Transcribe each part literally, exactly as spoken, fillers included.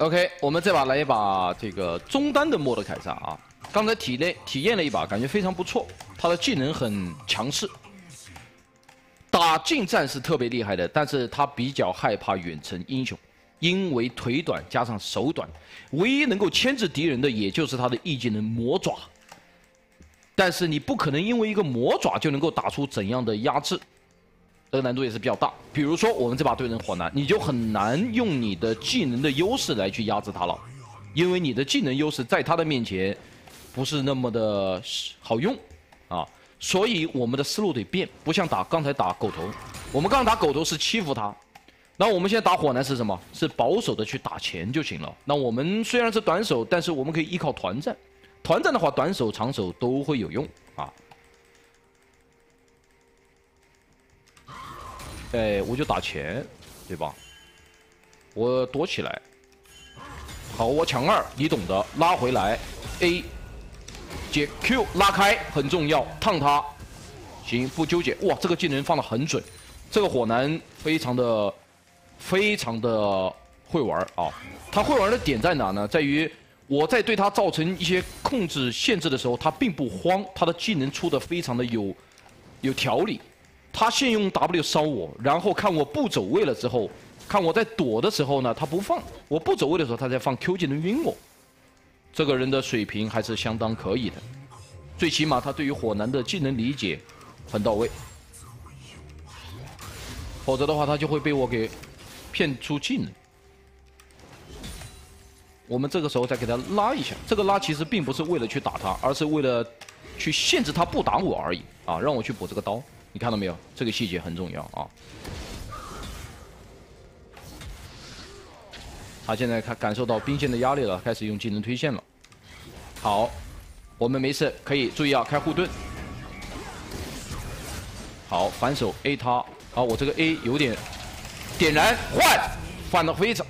OK， 我们这把来一把这个中单的莫德凯撒啊，刚才体内体验了一把，感觉非常不错，他的技能很强势，打近战是特别厉害的，但是他比较害怕远程英雄，因为腿短加上手短，唯一能够牵制敌人的也就是他的 E 技能魔爪，但是你不可能因为一个魔爪就能够打出怎样的压制。 这个难度也是比较大。比如说我们这把对阵火男，你就很难用你的技能的优势来去压制他了，因为你的技能优势在他的面前不是那么的好用啊。所以我们的思路得变，不像打刚才打狗头，我们刚才打狗头是欺负他，那我们现在打火男是什么？是保守的去打钱就行了。那我们虽然是短手，但是我们可以依靠团战，团战的话短手长手都会有用啊。 哎，我就打钱，对吧？我躲起来，好，我抢二，你懂得，拉回来 ，A 接 Q 拉开很重要，烫他，行，不纠结。哇，这个技能放得很准，这个火男非常的非常的会玩啊。他会玩的点在哪呢？在于我在对他造成一些控制限制的时候，他并不慌，他的技能出的非常的有有条理。 他先用 W 烧我，然后看我不走位了之后，看我在躲的时候呢，他不放；我不走位的时候，他再放 Q 技能晕我。这个人的水平还是相当可以的，最起码他对于火男的技能理解很到位。否则的话，他就会被我给骗出技能。我们这个时候再给他拉一下，这个拉其实并不是为了去打他，而是为了去限制他不打我而已啊，让我去补这个刀。 你看到没有？这个细节很重要啊！他现在看感受到兵线的压力了，开始用技能推线了。好，我们没事，可以注意啊，开护盾。好，反手 A 他。好，我这个 A 有点点燃换，换的非常。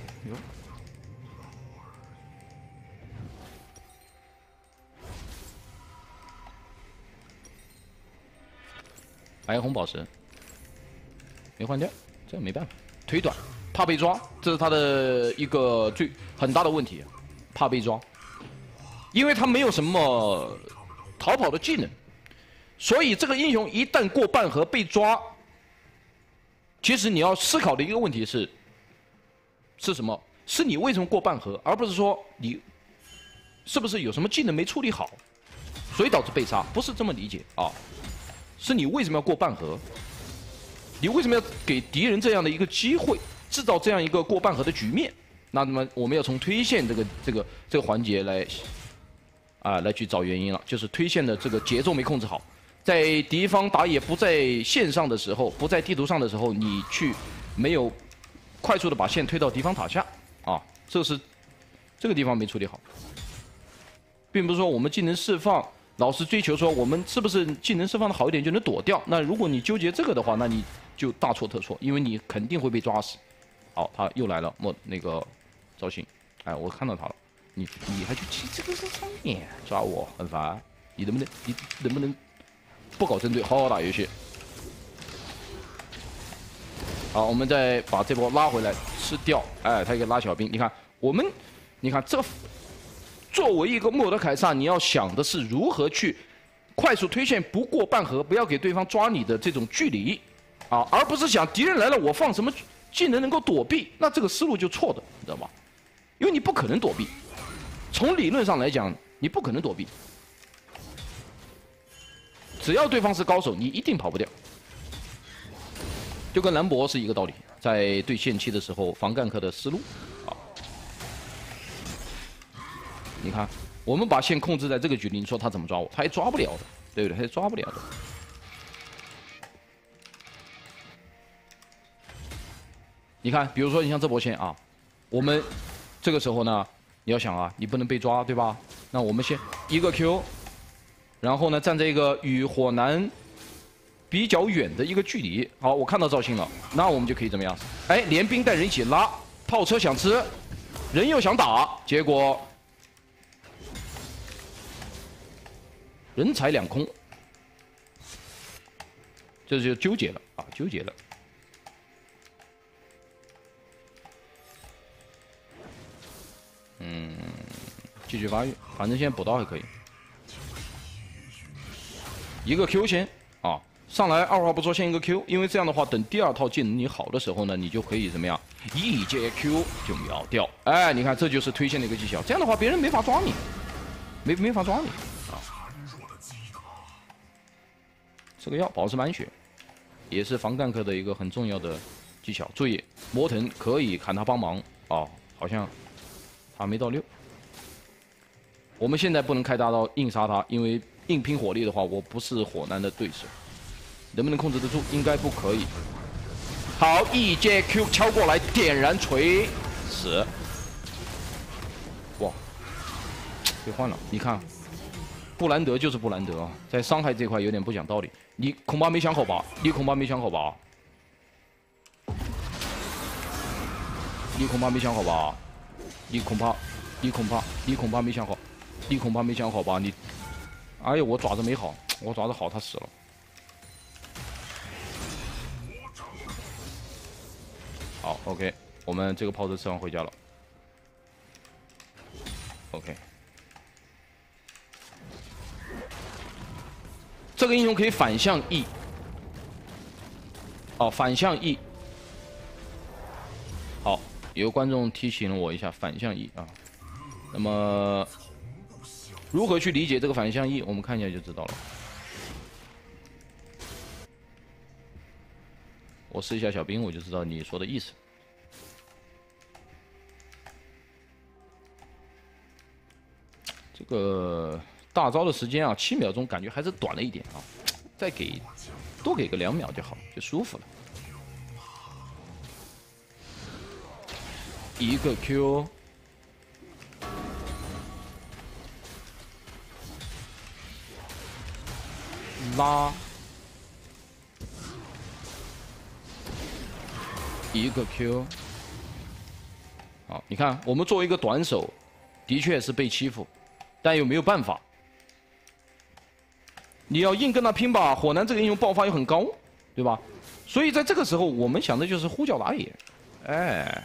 白红宝石没换掉，这个没办法，腿短，怕被抓，这是他的一个最很大的问题，怕被抓，因为他没有什么逃跑的技能，所以这个英雄一旦过半盒被抓，其实你要思考的一个问题是，是什么？是你为什么过半盒，而不是说你是不是有什么技能没处理好，所以导致被杀，不是这么理解啊。 是你为什么要过半盒？你为什么要给敌人这样的一个机会，制造这样一个过半盒的局面？那么我们要从推线这个这个这个环节来啊来去找原因了，就是推线的这个节奏没控制好，在敌方打野不在线上的时候，不在地图上的时候，你去没有快速的把线推到敌方塔下啊，这是这个地方没处理好，并不是说我们技能释放。 老是追求说我们是不是技能释放的好一点就能躲掉？那如果你纠结这个的话，那你就大错特错，因为你肯定会被抓死。好，他又来了，莫那个赵信，哎，我看到他了，你你还去骑这个上面抓我，很烦。你能不能你能不能不搞针对，好好打游戏？好，我们再把这波拉回来吃掉。哎，他一个拉小兵，你看我们，你看这个。 作为一个莫德凯撒，你要想的是如何去快速推线，不过半盒，不要给对方抓你的这种距离，啊，而不是想敌人来了我放什么技能能够躲避，那这个思路就错的，你知道吗？因为你不可能躲避，从理论上来讲，你不可能躲避，只要对方是高手，你一定跑不掉，就跟兰博是一个道理，在对线期的时候防 gank 的思路。 你看，我们把线控制在这个距离，你说他怎么抓我？他也抓不了的，对不对？他也抓不了的。你看，比如说你像这波线啊，我们这个时候呢，你要想啊，你不能被抓，对吧？那我们先一个 Q， 然后呢，站在一个与火男比较远的一个距离。好，我看到赵信了，那我们就可以怎么样？哎，连兵带人一起拉，炮车想吃，人又想打，结果。 人财两空，这就纠结了啊，纠结了。 继续发育，反正现在补刀还可以。一个 Q 先啊，上来二话不说先一个 Q， 因为这样的话，等第二套技能你好的时候呢，你就可以怎么样，一接 Q 就秒掉。哎，你看这就是推线的一个技巧，这样的话别人没法抓你，没没法抓你啊。这个药保持满血，也是防 gank 的一个很重要的技巧。注意，魔腾可以砍他帮忙哦，好像他没到六。我们现在不能开大刀硬杀他，因为硬拼火力的话，我不是火男的对手。能不能控制得住？应该不可以。好，一接 Q 敲过来，点燃锤死。哇，被换了！你看，布兰德就是布兰德啊，在伤害这块有点不讲道理。你恐怕没想好吧？你恐怕没想好吧？你恐怕没想好吧？你恐怕，你恐怕，你恐怕没想好，你恐怕没想好吧？你，哎呀，我爪子没好，我爪子好，他死了。好 ，OK， 我们这个炮车吃完回家了。OK， 这个英雄可以反向 E， 哦，反向 E。好，有个观众提醒了我一下，反向 E 啊。那么如何去理解这个反向 E？ 我们看一下就知道了。我试一下小兵，我就知道你说的意思。这个大招的时间啊，七秒钟，感觉还是短了一点啊，再给多给个两秒就好，就舒服了。一个 Q， 拉，一个 Q。好，你看，我们作为一个短手，的确是被欺负。但又没有办法，你要硬跟他拼吧。火男这个英雄爆发又很高，对吧？所以在这个时候，我们想的就是呼叫打野。哎，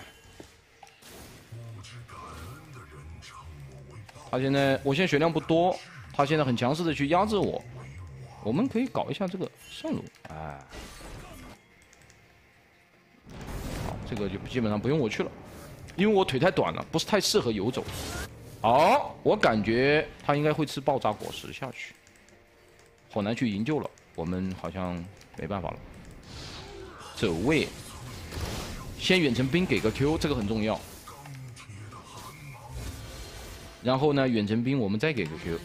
他现在我现在血量不多，他现在很强势的去压制我，我们可以搞一下这个上路。哎，好，这个就基本上不用我去了，因为我腿太短了，不是太适合游走。好，我感觉他应该会吃爆炸果实下去。火男去营救了，我们好像没办法了。走位，先远程兵给个 Q， 这个很重要。然后呢，远程兵我们再给个 Q，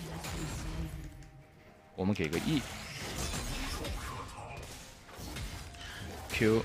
我们给个 E。Q。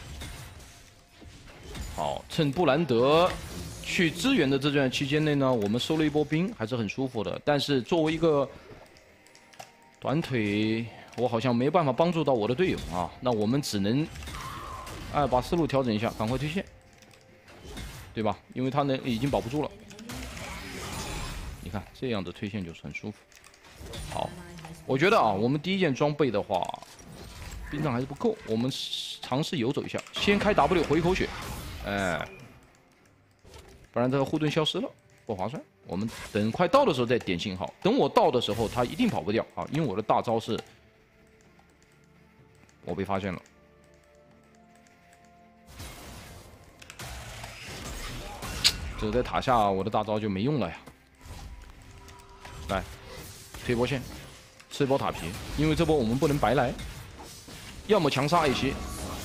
好，趁布兰德去支援的这段期间内呢，我们收了一波兵，还是很舒服的。但是作为一个短腿，我好像没办法帮助到我的队友啊。那我们只能，哎，把思路调整一下，赶快推线，对吧？因为他呢已经保不住了。你看这样的推线就是很舒服。好，我觉得啊，我们第一件装备的话，兵杖还是不够，我们尝试游走一下，先开 W 回一口血，哎。不然这个护盾消失了，不划算。我们等快到的时候再点信号。等我到的时候，他一定跑不掉啊！因为我的大招是，我被发现了。这在塔下，我的大招就没用了呀。来，推波线，吃一波塔皮，因为这波我们不能白来。要么强杀 A 西，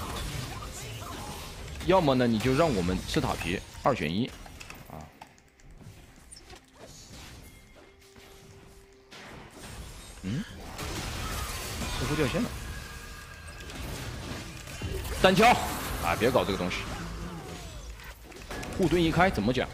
要么呢你就让我们吃塔皮，二选一。嗯，似乎掉线了。单挑啊，别搞这个东西。护盾一开怎么讲？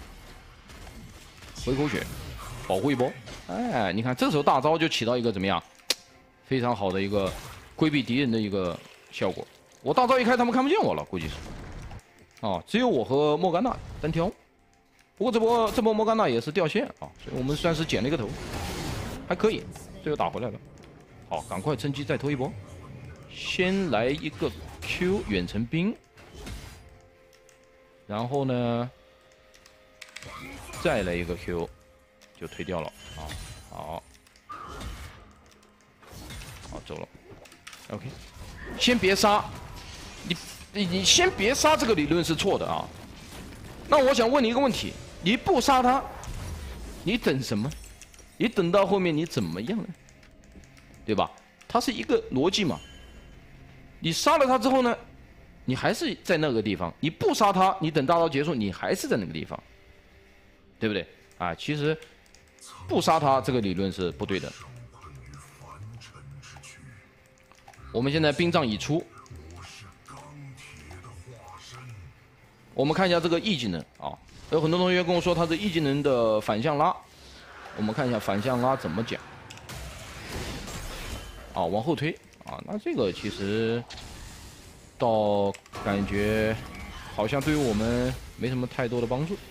回口血，保护一波。哎，你看这时候大招就起到一个怎么样？非常好的一个规避敌人的一个效果。我大招一开，他们看不见我了，估计是。哦，只有我和莫甘娜单挑。不过这波这波莫甘娜也是掉线啊，所以我们算是捡了一个头，还可以。最后打回来了，好，赶快趁机再拖一波，先来一个 Q 远程兵，然后呢，再来一个 Q， 就推掉了啊。好，好走了。OK， 先别杀，你你你先别杀，这个理论是错的啊。那我想问你一个问题：你不杀他，你等什么？你等到后面你怎么样呢？对吧？它是一个逻辑嘛。你杀了他之后呢，你还是在那个地方；你不杀他，你等大招结束，你还是在那个地方，对不对？啊，其实不杀他这个理论是不对的。我们现在兵杖已出，我们看一下这个 E 技能啊，有很多同学跟我说他是 E 技能的反向拉，我们看一下反向拉怎么讲。啊，往后推啊，那这个其实倒感觉好像对于我们没什么太多的帮助。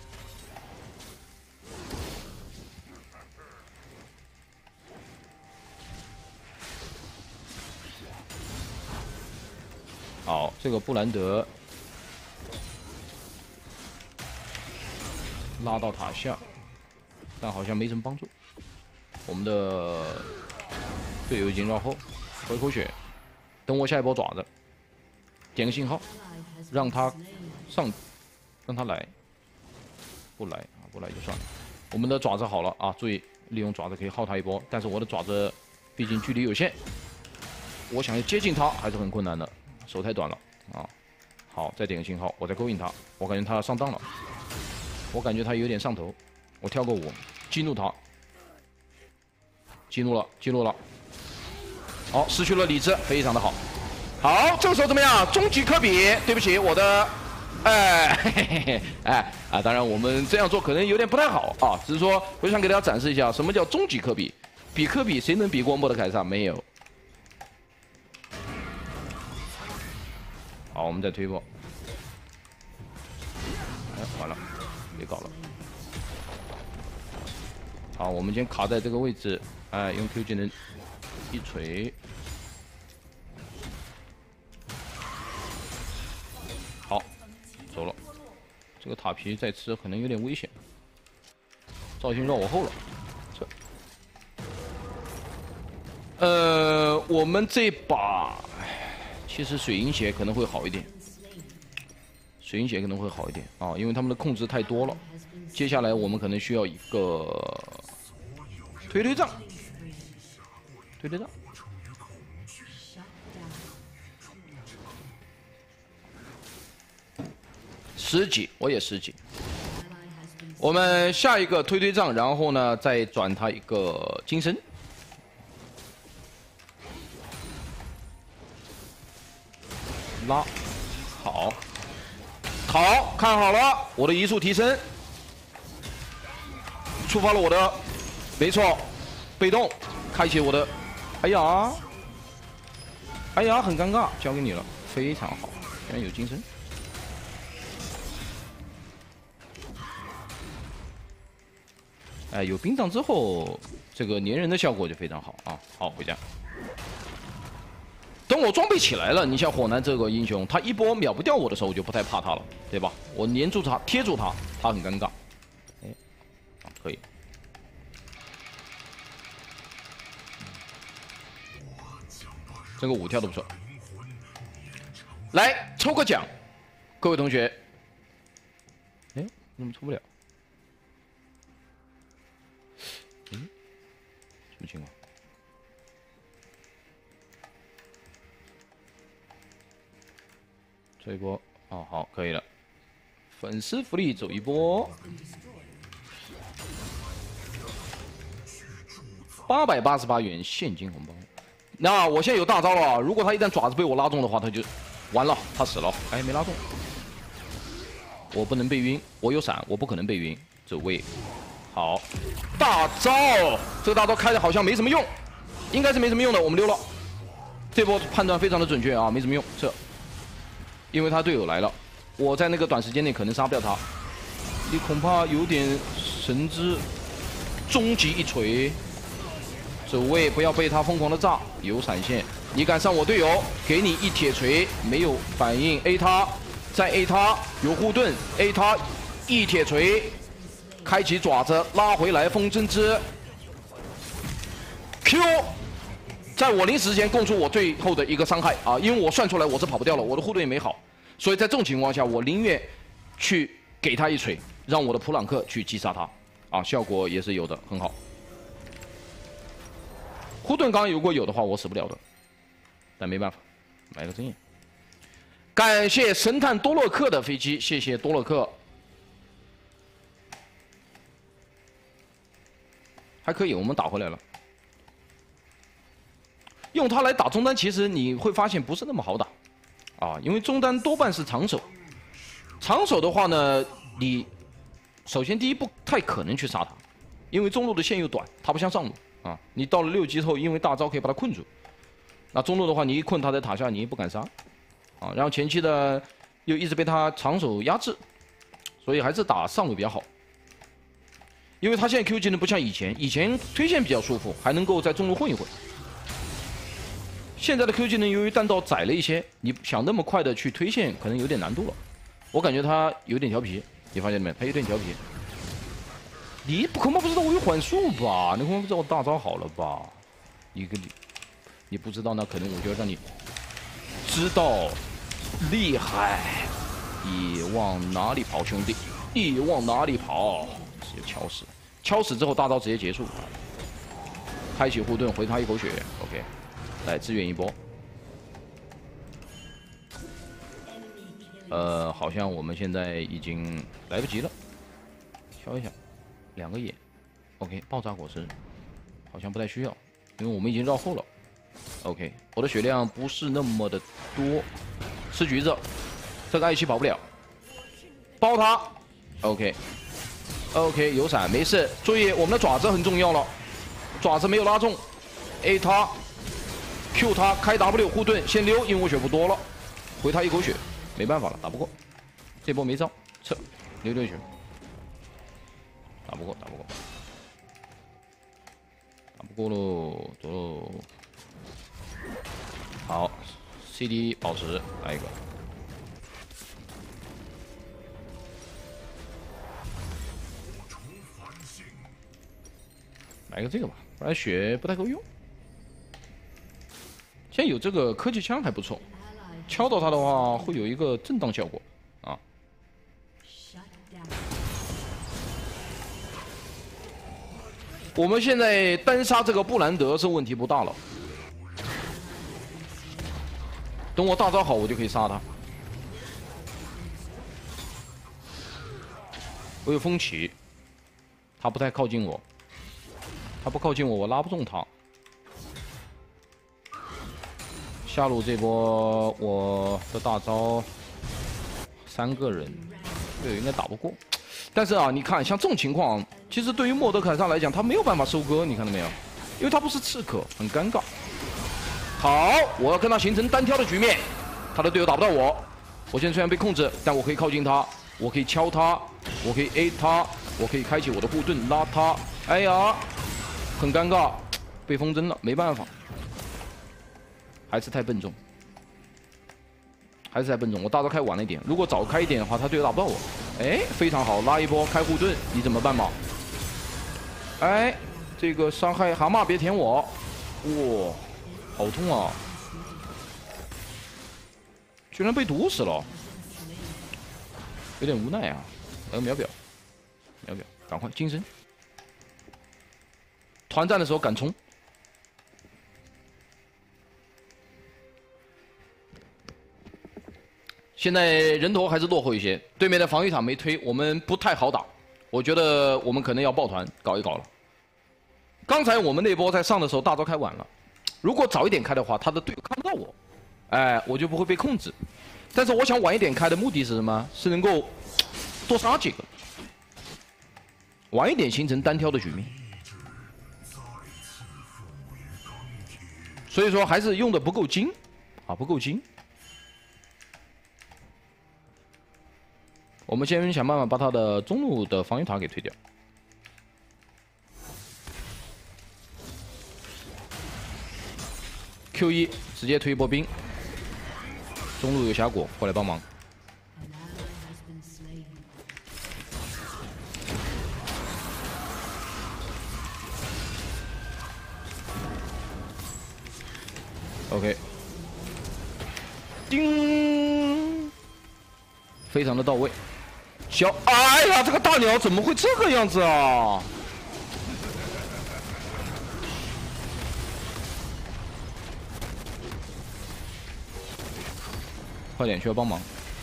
好，这个布兰德拉到塔下，但好像没什么帮助。我们的队友已经绕后，回口血，等我下一波爪子，点个信号，让他上，让他来，不来啊，不来就算了。我们的爪子好了啊，注意利用爪子可以耗他一波，但是我的爪子毕竟距离有限，我想要接近他还是很困难的，手太短了啊。好，再点个信号，我再勾引他，我感觉他上当了，我感觉他有点上头，我跳个舞，激怒他，激怒了，激怒了。好，失去了理智，非常的好。好，这个时候怎么样？终极科比，对不起，我的，哎，嘿嘿嘿，哎啊，当然我们这样做可能有点不太好啊，只是说我想给大家展示一下什么叫终极科比。比科比，谁能比过莫德凯撒？没有。好，我们再推波。哎，完了，别搞了。好，我们先卡在这个位置，哎，用 Q 技能。一锤，好，走了。这个塔皮再吃可能有点危险。赵鑫绕我后了，这，呃，我们这把其实水银血可能会好一点，水银血可能会好一点啊，因为他们的控制太多了。接下来我们可能需要一个推推杖。推推杖，十几，我也十几。我们下一个推推杖，然后呢再转他一个金身。拉，好，好，看好了，我的移速提升，触发了我的，没错，被动，开启我的。哎呀，哎呀，很尴尬，交给你了，非常好，居然有金身。哎，有冰杖之后，这个粘人的效果就非常好啊！好，回家。等我装备起来了，你像火男这个英雄，他一波秒不掉我的时候，我就不太怕他了，对吧？我粘住他，贴住他，他很尴尬。哎，啊，可以。这个舞跳的不错，来抽个奖，各位同学。哎，怎么抽不了？嗯，什么情况？这一波，哦，好，可以了。粉丝福利走一波，八百八十八元现金红包。那我现在有大招了，如果他一旦爪子被我拉中的话，他就完了，他死了。哎，没拉中，我不能被晕，我有闪，我不可能被晕。走位，好，大招，这个大招开的好像没什么用，应该是没什么用的，我们溜了。这波判断非常的准确啊，没什么用，这，因为他队友来了，我在那个短时间内可能杀不了他，你恐怕有点神之终极一锤。走位，不要被他疯狂的炸，有闪现。你敢上我队友，给你一铁锤，没有反应 ，A 他，再 A 他，有护盾 ，A 他，一铁锤， 开启爪子拉回来风筝之 Q， 在我临死前供出我最后的一个伤害啊！因为我算出来我是跑不掉了，我的护盾也没好，所以在这种情况下，我宁愿去给他一锤，让我的普朗克去击杀他啊，效果也是有的，很好。护盾刚如果有的话，我死不了的，但没办法，买个针眼。感谢神探多洛克的飞机，谢谢多洛克。 还可以，我们打回来了。用它来打中单，其实你会发现不是那么好打，啊，因为中单多半是长手。长手的话呢，你首先第一不太可能去杀他，因为中路的线又短，他不像上路啊。你到了六级后，因为大招可以把他困住。那中路的话，你一困他在塔下，你也不敢杀，啊，然后前期的又一直被他长手压制，所以还是打上路比较好。 因为他现在 Q 技能不像以前，以前推线比较舒服，还能够在中路混一混。现在的 Q 技能由于弹道窄了一些，你想那么快的去推线，可能有点难度了。我感觉他有点调皮，你发现没？他有点调皮。你恐怕不知道我有缓速吧？你恐怕不知道我大招好了吧？一个你，你不知道，那可能我就要让你知道厉害。你往哪里跑，兄弟？你往哪里跑？ 直接敲死，敲死之后大招直接结束，开启护盾回他一口血 ，OK， 来支援一波。呃，好像我们现在已经来不及了，敲一下，两个眼 ，OK， 爆炸果实好像不太需要，因为我们已经绕后了 ，OK， 我的血量不是那么的多，吃橘子，这个艾希跑不了，包他 ，OK。 OK， 有闪没事。注意，我们的爪子很重要了，爪子没有拉中 ，A 他 ，Q 他，开 W 护盾先溜，因为我血不多了，回他一口血，没办法了，打不过，这波没招，撤，溜溜血，打不过，打不过，打不过喽，走喽。好 ，C D 保持，来一个。 买个这个吧，不然血不太够用。现在有这个科技枪还不错，敲到它的话会有一个震荡效果啊。我们现在单杀这个布兰德是问题不大了，等我大招好，我就可以杀他。我有风起，他不太靠近我。 他不靠近我，我拉不中他。下路这波我的大招，三个人，队友应该打不过。但是啊，你看像这种情况，其实对于莫德凯撒来讲，他没有办法收割，你看到没有？因为他不是刺客，很尴尬。好，我要跟他形成单挑的局面，他的队友打不到我。我现在虽然被控制，但我可以靠近他，我可以敲他，我可以 A 他，我可以开启我的护盾拉他。哎呀！ 很尴尬，被风筝了，没办法，还是太笨重，还是太笨重。我大招开晚了一点，如果早开一点的话，他队友打不到我。哎，非常好，拉一波开护盾，你怎么办嘛？哎，这个伤害蛤蟆别舔我，哇，好痛啊！居然被毒死了，有点无奈啊。来个秒表，秒表，赶快金身。 团战的时候敢冲，现在人头还是落后一些，对面的防御塔没推，我们不太好打。我觉得我们可能要抱团搞一搞了。刚才我们那波在上的时候大招开晚了，如果早一点开的话，他的队友看不到我，哎，我就不会被控制。但是我想晚一点开的目的是什么？是能够多杀几个，晚一点形成单挑的局面。 所以说还是用的不够精，啊不够精。我们先想办法把他的中路的防御塔给推掉。Q 一直接推一波兵，中路有峡谷过来帮忙。 OK， 叮，非常的到位。小，哎呀，这个大鸟怎么会这个样子啊？快点，需要帮忙。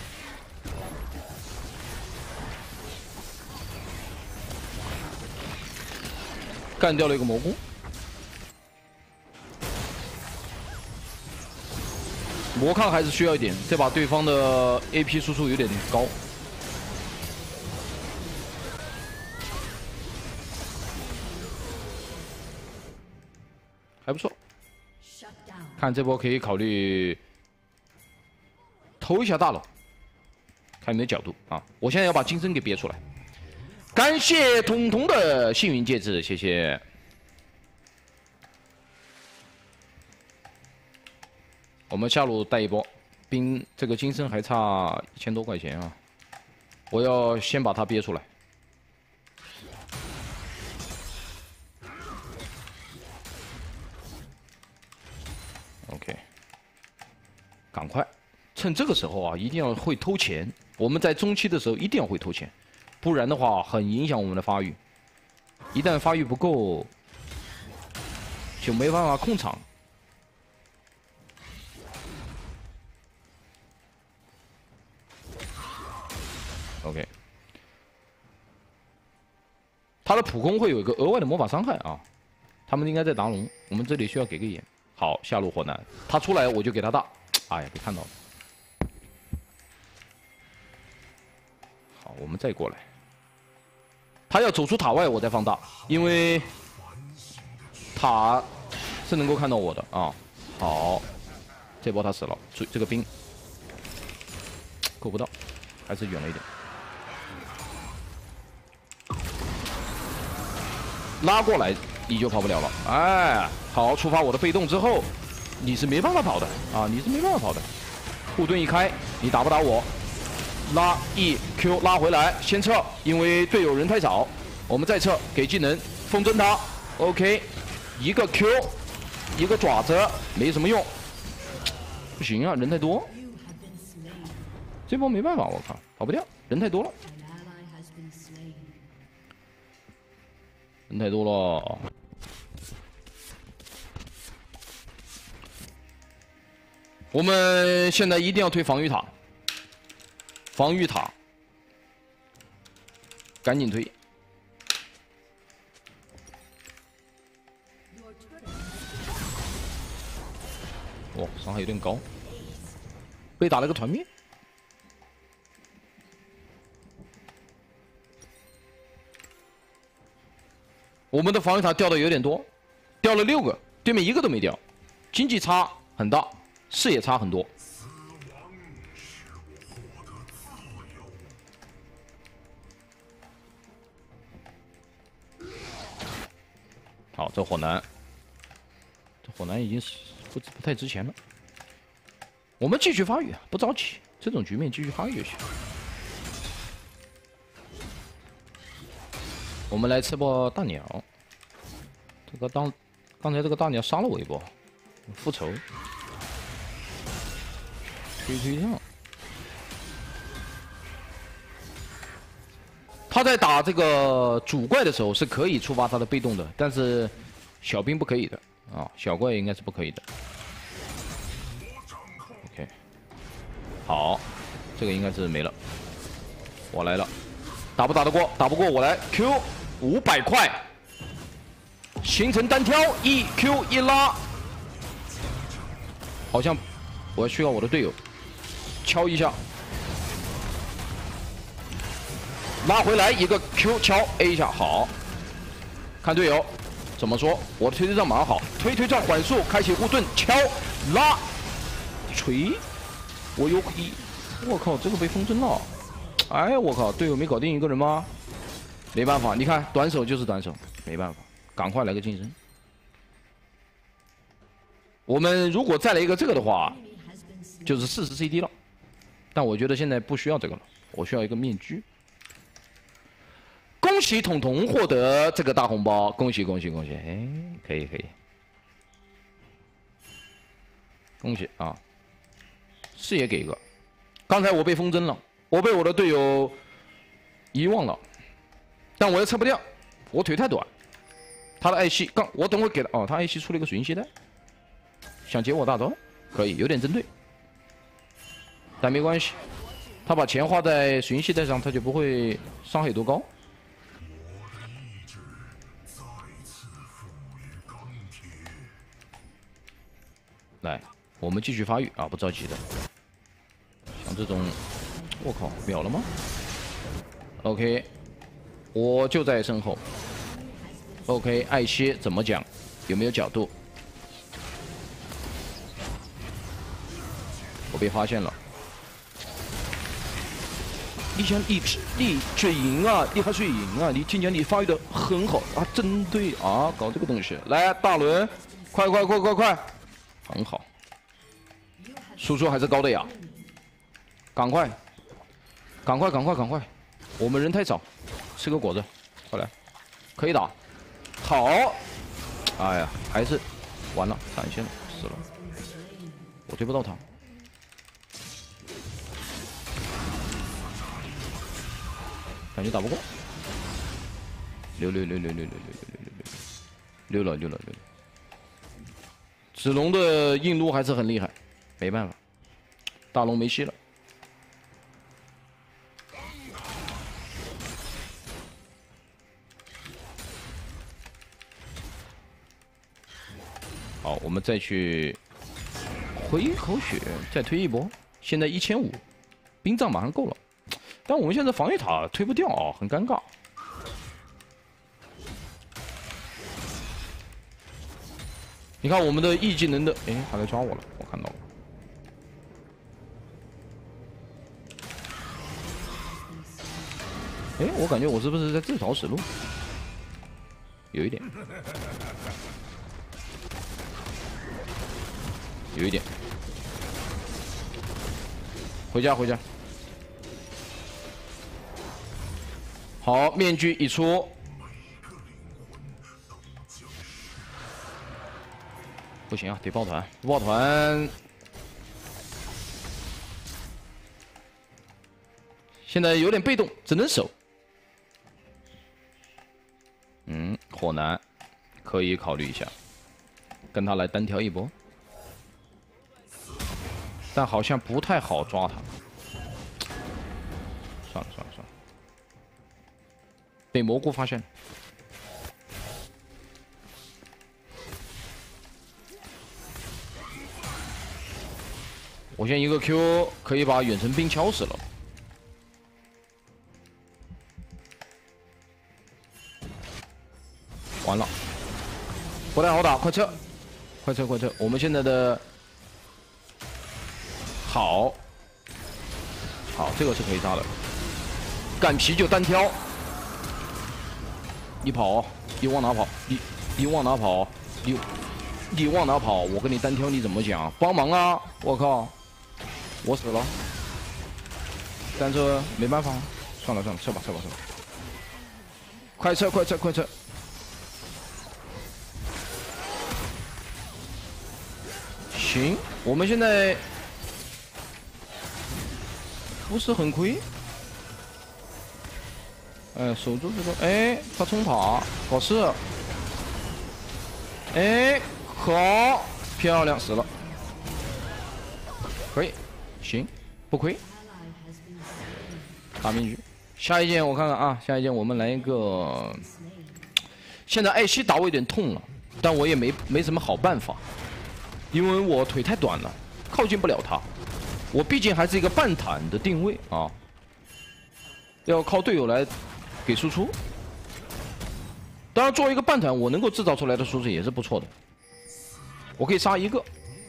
干掉了一个蘑菇。 魔抗还是需要一点，这把对方的 A P 输出有点高。还不错，看这波可以考虑偷一下大佬，看有没有角度啊！我现在要把金身给憋出来。感谢彤彤的幸运戒指，谢谢。 我们下路带一波，兵这个金身还差一千多块钱啊！我要先把它憋出来。OK， 赶快，趁这个时候啊，一定要会偷钱。我们在中期的时候一定要会偷钱，不然的话很影响我们的发育。一旦发育不够，就没办法控场。 OK， 他的普攻会有一个额外的魔法伤害啊，他们应该在达龙，我们这里需要给个眼。好，下路火男，他出来我就给他大，哎呀，被看到了。好，我们再过来，他要走出塔外，我再放大，因为塔是能够看到我的啊。好，这波他死了，注意这个兵够不到，还是远了一点。 拉过来，你就跑不了了。哎，好，触发我的被动之后，你是没办法跑的啊，你是没办法跑的。护盾一开，你打不打我？拉 E Q 拉回来，先撤，因为队友人太少。我们再撤，给技能风筝他。OK， 一个 Q， 一个爪子，没什么用。不行啊，人太多。这波没办法，我靠，跑不掉，人太多了。 人太多了，我们现在一定要推防御塔，防御塔，赶紧推。哇，伤害有点高，被打了个团灭。 我们的防御塔掉的有点多，掉了六个，对面一个都没掉，经济差很大，视野差很多。好，这火男，这火男已经是不不太值钱了。我们继续发育，不着急，这种局面继续发育就行。我们来吃波大鸟。这个当刚才这个大鸟杀了我一波，复仇，推推跳。他在打这个主怪的时候是可以触发他的被动的，但是小兵不可以的啊，小怪应该是不可以的。OK， 好，这个应该是没了，我来了，打不打得过？打不过我来 Q 五百块，形成单挑，一 Q 一拉，好像我需要我的队友敲一下。 拉回来一个 Q 敲 A 一下，好，看队友怎么说。我的推推杖马上好，推推杖缓速，开启护盾，敲拉锤，我有一，我靠，这个被风筝了，哎，我靠，队友没搞定一个人吗？没办法，你看短手就是短手，没办法，赶快来个近身。我们如果再来一个这个的话，就是四十 C D 了，但我觉得现在不需要这个了，我需要一个面具。 恭喜彤彤获得这个大红包，恭喜恭喜恭喜！哎，可以可以。 恭喜啊！视野给一个。刚才我被风筝了，我被我的队友遗忘了，但我又撤不掉，我腿太短。他的艾希刚，我等会给他哦，他艾希出了一个水晶鞋带，想接我大招，可以有点针对，但没关系，他把钱花在水晶鞋带上，他就不会伤害多高。 来，我们继续发育啊，不着急的。像这种，我靠，秒了吗 ？OK， 我就在身后。OK， 艾希怎么讲？有没有角度？我被发现了。你想你你去赢啊？你还是赢啊？你今天你发育的很好啊，针对啊，搞这个东西。来，大轮，快快快快快！ 很好，输出还是高的呀！赶快，赶快，赶快，赶快！我们人太少，吃个果子，快来，可以打，好！哎呀，还是完了，闪现了，死了，我追不到他，感觉打不过，溜溜溜溜溜溜溜溜溜溜溜了溜了溜了。 子龙的硬撸还是很厉害，没办法，大龙没戏了。好，我们再去回一口血，再推一波。现在一千五，兵藏马上够了，但我们现在防御塔推不掉啊，很尴尬。 你看我们的 E 技能的，哎，他来抓我了，我看到了。哎，我感觉我是不是在自讨死路？有一点，有一点。回家，回家。好，面具一出。 不行啊，得抱团，不抱团。现在有点被动，只能守。嗯，火男可以考虑一下，跟他来单挑一波，但好像不太好抓他。算了算了算了，被蘑菇发现了。 我先一个 Q 可以把远程兵敲死了。完了，不太好打，快撤！快撤快撤！我们现在的好，好，这个是可以杀的。干皮就单挑，你跑，你往哪跑？你你往哪跑？你你往哪跑？我跟你单挑，你怎么讲？帮忙啊！我靠！ 我死了，但这没办法，算了算了，撤吧撤吧撤吧，快撤快撤快撤！行，我们现在不是很亏。哎，守住这个，哎，他冲塔，搞事，哎，好，漂亮，死了，可以。 行，不亏。大面具，下一件我看看啊，下一件我们来一个。现在艾希打我有点痛了，但我也没没什么好办法，因为我腿太短了，靠近不了他。我毕竟还是一个半坦的定位啊，要靠队友来给输出。当然，作为一个半坦，我能够制造出来的输出也是不错的。我可以杀一个。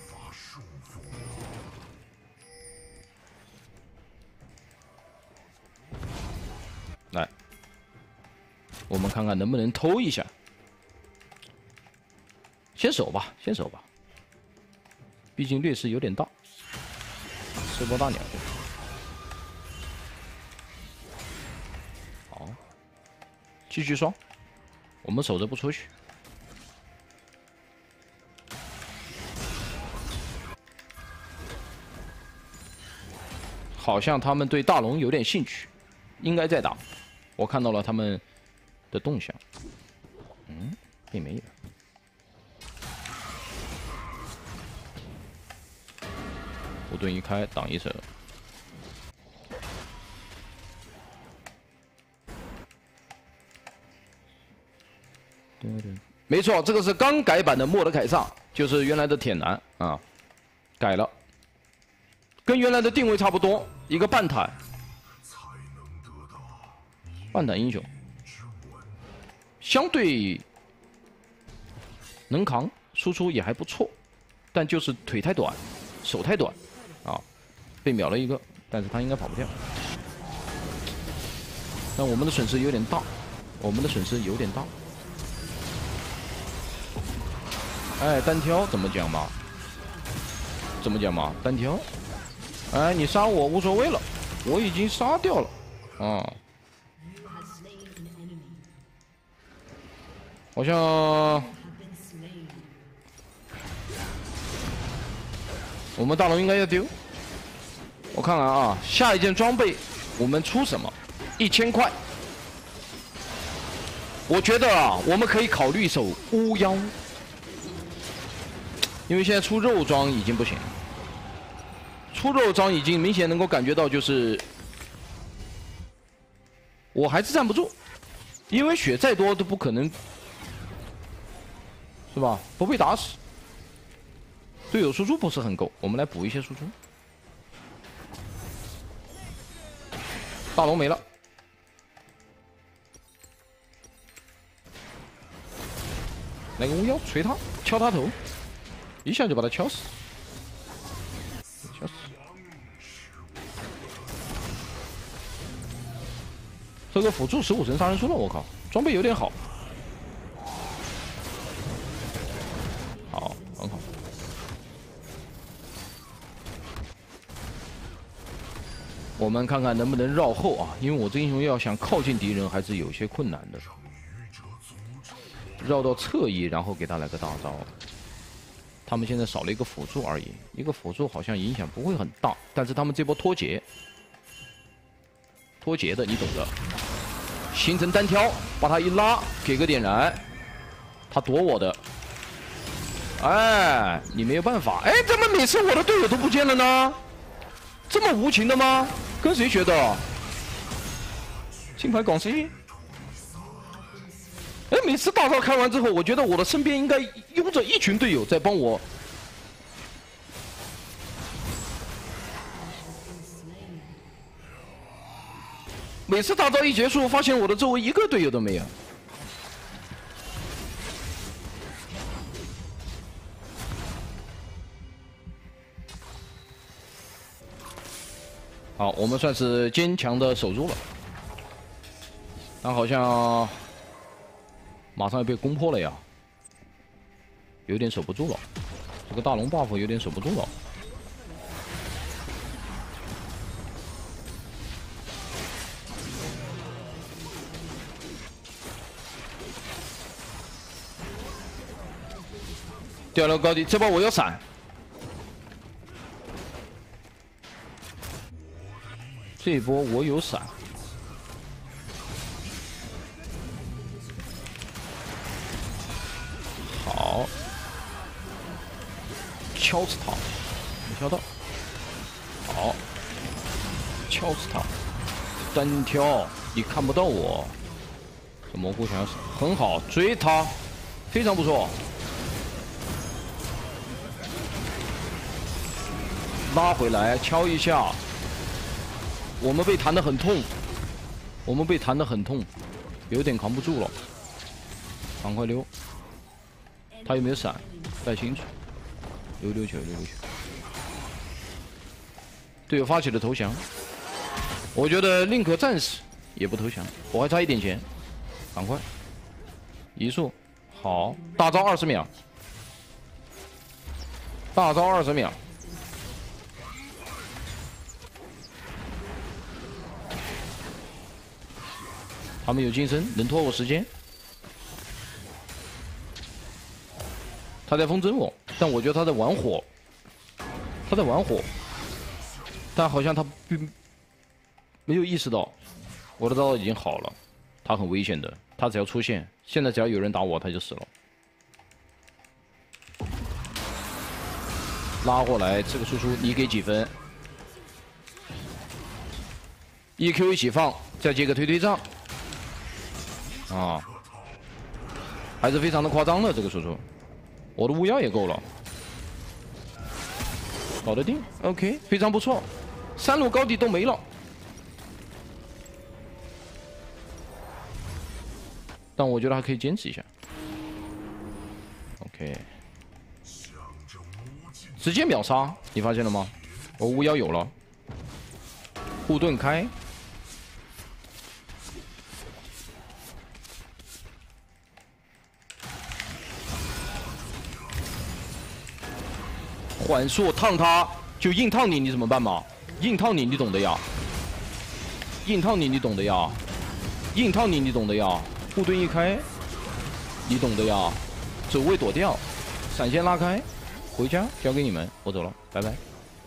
来，我们看看能不能偷一下。先守吧，先守吧，毕竟劣势有点大。吃波大鸟去。好，继续刷，我们守着不出去。 好像他们对大龙有点兴趣，应该在打。我看到了他们的动向。嗯，并没有。护盾一开，挡一手。没错，这个是刚改版的莫德凯撒，就是原来的铁男啊，改了，跟原来的定位差不多，一个半坦，半坦英雄，相对能扛，输出也还不错，但就是腿太短，手太短，啊，被秒了一个，但是他应该跑不掉。但我们的损失有点大，我们的损失有点大。 哎，单挑怎么讲嘛？怎么讲嘛？单挑，哎，你杀我无所谓了，我已经杀掉了，啊。好像我们大龙应该要丢。我看看啊，下一件装备我们出什么？一千块。我觉得啊，我们可以考虑一手巫妖。 因为现在出肉装已经不行了，出肉装已经明显能够感觉到，就是我还是站不住，因为血再多都不可能，是吧？不被打死，队友输出不是很够，我们来补一些输出。大龙没了，来个巫妖锤他，敲他头。 一下就把他敲死，敲死！这个辅助十五神杀人书了，我靠，装备有点好，好，很好。我们看看能不能绕后啊，因为我这英雄要想靠近敌人还是有些困难的。绕到侧翼，然后给他来个大招。 他们现在少了一个辅助而已，一个辅助好像影响不会很大，但是他们这波脱节，脱节的你懂的，形成单挑，把他一拉，给个点燃，他躲我的，哎，你没有办法，哎，怎么每次我的队友都不见了呢？这么无情的吗？跟谁学的？金牌广 C。 哎，每次大招开完之后，我觉得我的身边应该拥着一群队友在帮我。每次大招一结束，发现我的周围一个队友都没有。好，我们算是坚强的守住了。但好像。 马上要被攻破了呀，有点守不住了。这个大龙 buff 有点守不住了。掉了高地，这波我有闪。这一波我有闪。 好，敲死他，没敲到。好，敲死他，单挑，你看不到我。这蘑菇想要死，很好，追他，非常不错。拉回来，敲一下。我们被弹得很痛，我们被弹得很痛，有点扛不住了，赶快溜。 他有没有闪？不太清楚。溜溜球，溜溜球。队友发起了投降，我觉得宁可战死也不投降。我还差一点钱，赶快！移速，好，大招二十秒，大招二十秒。他们有金身，能拖我时间。 他在风筝我，但我觉得他在玩火，他在玩火。 但好像他并没有意识到我的刀已经好了，他很危险的，他只要出现，现在只要有人打我，他就死了。拉过来，这个输出你给几分 ？E Q 一起放，再接个推推杖，啊，还是非常的夸张的这个输出。我的巫妖也够了，搞得定 ，OK， 非常不错，三路高地都没了。 但我觉得还可以坚持一下。OK， 直接秒杀，你发现了吗？我巫妖有了，护盾开，缓速烫他，就硬烫你，你怎么办嘛？硬烫你，你懂的呀。硬烫你，你懂的呀。硬烫你，你懂的呀。 护盾一开，你懂的呀。走位躲掉，闪现拉开，回家交给你们，我走了，拜拜。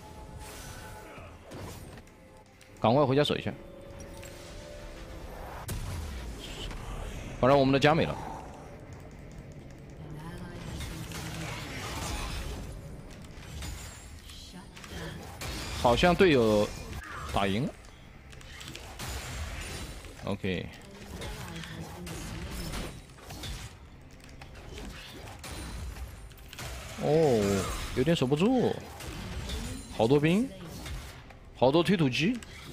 赶快回家守一下，不然我们的家没了。好像队友打赢了 ，OK。 哦，有点守不住，好多兵，好多推土机，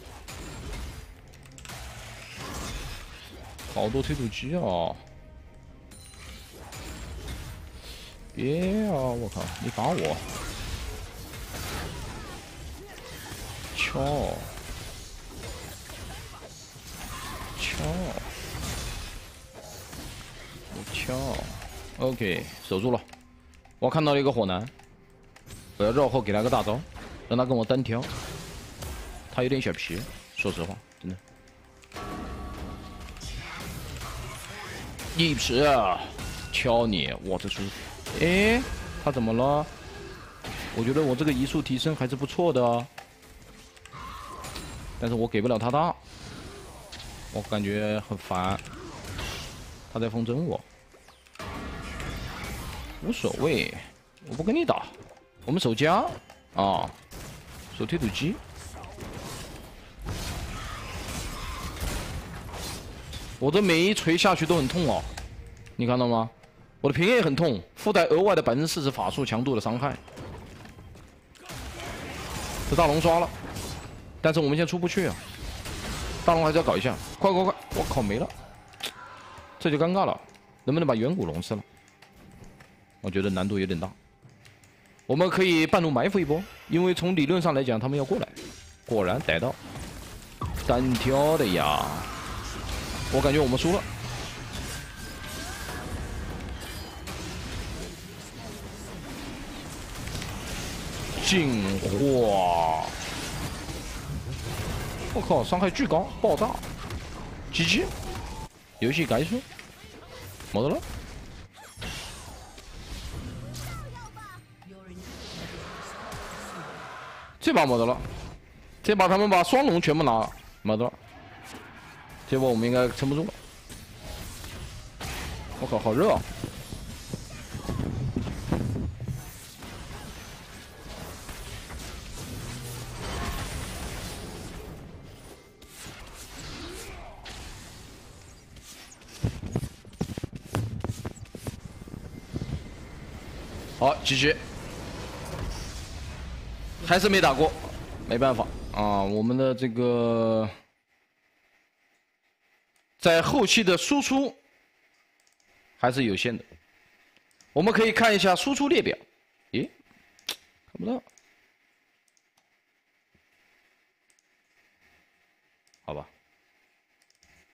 好多推土机啊！别啊！我靠，你打我！敲！敲！我敲 ！OK， 守住了。 我看到了一个火男，我要绕后给他个大招，让他跟我单挑。他有点小皮，说实话，真的。一皮啊，敲你！我这是，哎，他怎么了？我觉得我这个移速提升还是不错的，但是我给不了他大，我感觉很烦。他在风筝我。 无所谓，我不跟你打，我们守家啊，守推土机。我的每一锤下去都很痛哦，你看到吗？我的平 A 很痛，附带额外的百分之四十法术强度的伤害。这大龙刷了，但是我们现在出不去啊，大龙还是要搞一下，快快快！我靠，没了，这就尴尬了，能不能把远古龙吃了？ 我觉得难度有点大，我们可以半路埋伏一波，因为从理论上来讲，他们要过来。果然逮到，单挑的呀！我感觉我们输了。进化！我靠，伤害巨高，爆炸 ！G G， 游戏结束，没得了。 这把没得了，这把他们把双龙全部拿了，没得了。这波我们应该撑不住了。我靠，好热啊！好，继续。 还是没打过，没办法啊，我们的这个在后期的输出还是有限的。我们可以看一下输出列表，咦，看不到，好吧。